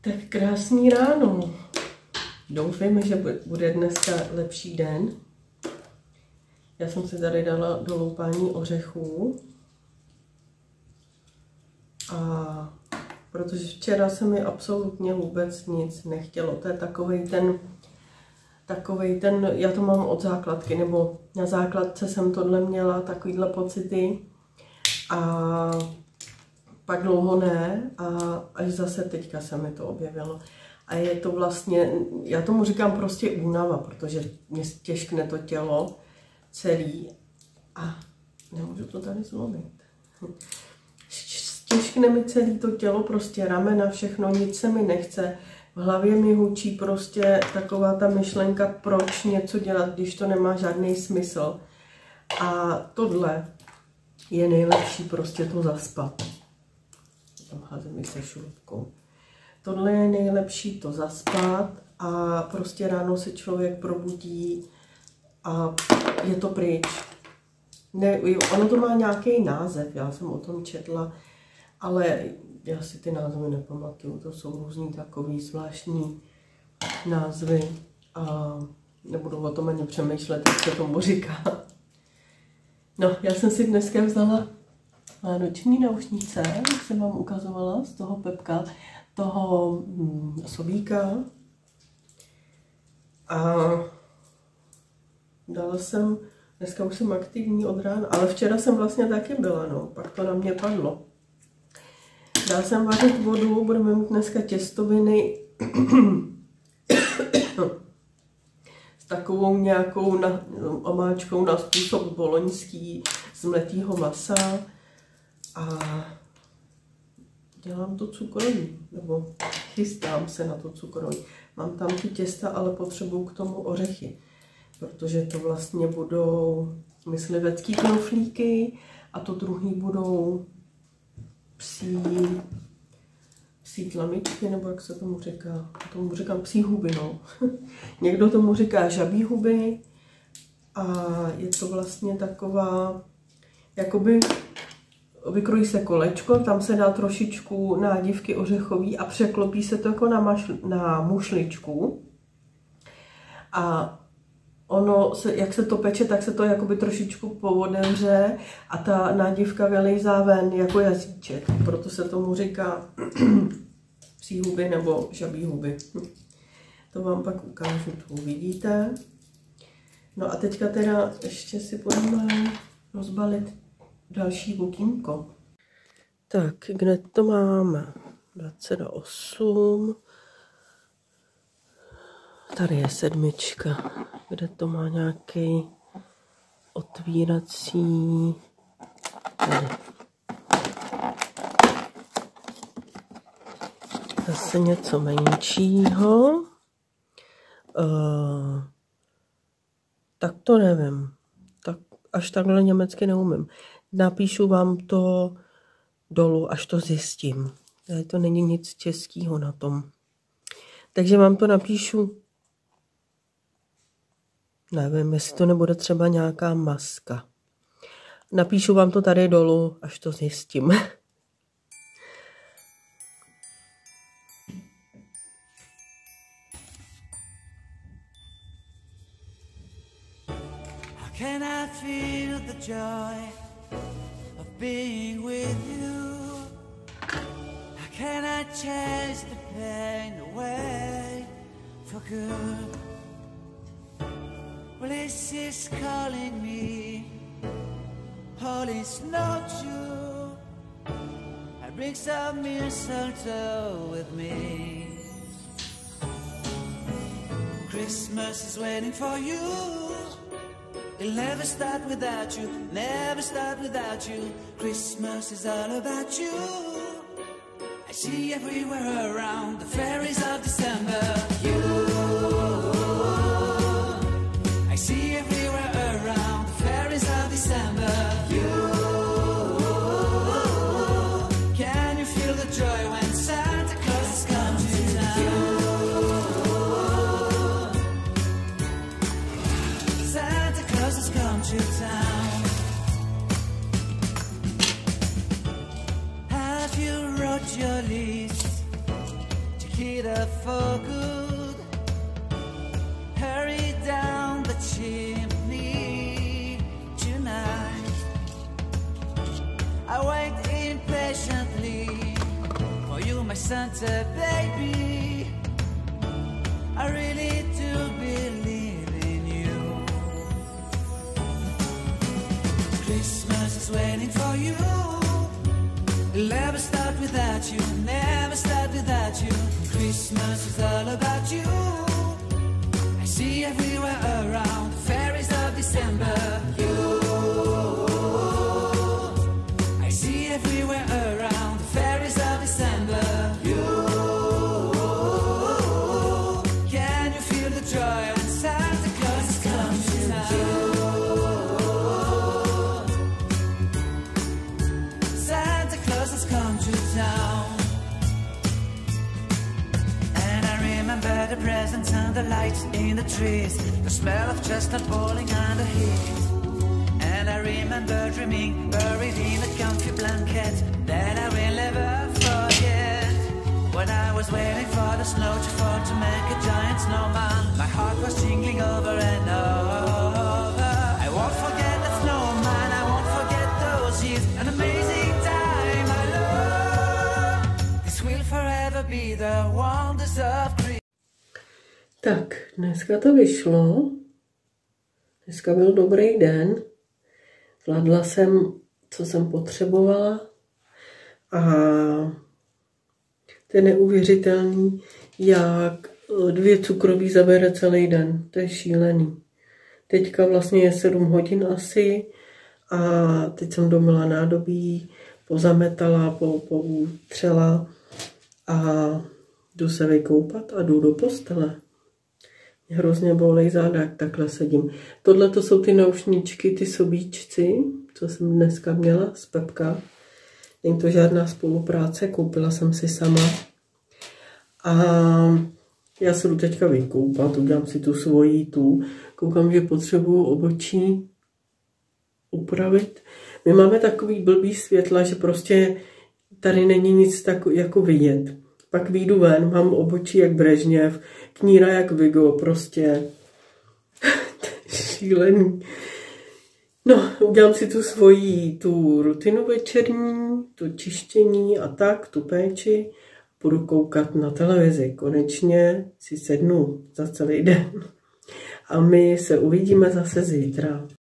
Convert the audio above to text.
Tak krásný ráno. Doufejme, že bude dneska lepší den. Já jsem si tady dala do loupání ořechů. A protože včera se mi absolutně vůbec nic nechtělo. To je takovej ten, já to mám od základky, nebo na základce jsem tohle měla, takovýhle pocity. A pak dlouho ne a až zase teďka se mi to objevilo. A je to vlastně, já tomu říkám prostě únava, protože mě těžkne to tělo celý a nemůžu to tady zlomit. Těžkne mi celý to tělo, prostě ramena, všechno, nic se mi nechce. V hlavě mi hučí prostě taková ta myšlenka, proč něco dělat, když to nemá žádný smysl. A tohle je nejlepší prostě to zaspat. Tam házím se šurupkou. Tohle je nejlepší to zaspat a prostě ráno se člověk probudí a je to pryč. Ne, ono to má nějaký název, já jsem o tom četla, ale já si ty názvy nepamatuju, to jsou různý takový zvláštní názvy a nebudu o tom ani přemýšlet, jak se tomu říká. No, já jsem si dneska vzala noční náušnice, jak jsem vám ukazovala, z toho Pepka, toho Sobíka. A dala jsem, dneska už jsem aktivní od rána, ale včera jsem vlastně taky byla, no, pak to na mě padlo. Dala jsem vařit vodu, budeme mít dneska těstoviny s takovou nějakou omáčkou na způsob boloňský z mletýho masa a dělám to cukroví, nebo chystám se na to cukroví. Mám tam ty těsta, ale potřebuju k tomu ořechy, protože to vlastně budou myslivecký knoflíky a to druhý budou psí tlamičky, nebo jak se tomu říká, tomu říkám psí huby, no. Někdo tomu říká žabí huby a je to vlastně taková, jakoby vykrojí se kolečko, tam se dá trošičku nádivky ořechový a překlopí se to jako na mušličku. A ono, jak se to peče, tak se to jakoby trošičku poodevře a ta nádivka vylejzá ven jako jazyček. Proto se tomu říká psí huby nebo žabí huby. To vám pak ukážu, to uvidíte. No a teďka teda ještě si budeme rozbalit další okýnko. Tak, kde to máme? 28. Tady je 7, kde to má nějaký otvírací. Tady. Zase něco menšího. Tak to nevím. Tak až takhle německy neumím. Napíšu vám to dolů, až to zjistím. Tady to není nic českého na tom. Takže vám to napíšu. Nevím, jestli to nebude třeba nějaká maska. Napíšu vám to tady dolů, až to zjistím. How can I feel the joy of being with you? How can I chase the pain away for good? Well, this is calling me, all is not true. I bring some mistletoe with me. Christmas is waiting for you. It'll never start without you, never start without you. Christmas is all about you. I see everywhere around the fairies of December. You, I see everywhere around the fairies of December. You, can you feel the joy when Santa Claus has come to town? Santa Claus has come to town. Have you wrote your list to it up for good. Hurry down the chimney tonight. I wait impatiently for you, my Santa baby. I really do believe in you. Christmas is waiting for you. It'll never start without you, never start without you. Christmas is all about you. I see everywhere around the fairies of December. You, I see everywhere around the fairies of December. You, can you feel the joy when Santa Claus is coming to town? Santa Claus has come to town. And I remember the presents and the lights in the trees, the smell of chestnut boiling under heat. And I remember dreaming, buried in a comfy blanket that I will never forget. When I was waiting for the snow to fall to make a giant snowman, my heart was tingling over and over. I won't forget the snowman, I won't forget those years, an amazing time I love. This will forever be the wonders of Christmas. Tak, dneska to vyšlo. Dneska byl dobrý den. Zvládla jsem, co jsem potřebovala. A to je neuvěřitelný, jak 2 cukroví zabere celý den. To je šílený. Teďka vlastně je 7 hodin asi a teď jsem domyla nádobí, pozametala, poutřela a jdu se vykoupat a jdu do postele. Mě hrozně bolej záda, jak takhle sedím. Tohle to jsou ty naušničky, ty sobíčci, co jsem dneska měla z Pepka. Není to žádná spolupráce, koupila jsem si sama. A já se jdu teďka vykoupat, udělám si tu svoji koukám, že potřebuju obočí upravit. My máme takový blbý světla, že prostě tady není nic tak jako vidět. Pak vyjdu ven, mám obočí jak Brežněv, kníra jak Vigo, prostě šílený. No, udělám si tu svoji rutinu večerní, to čištění a tak, tu péči. Budu koukat na televizi. Konečně si sednu za celý den. A my se uvidíme zase zítra.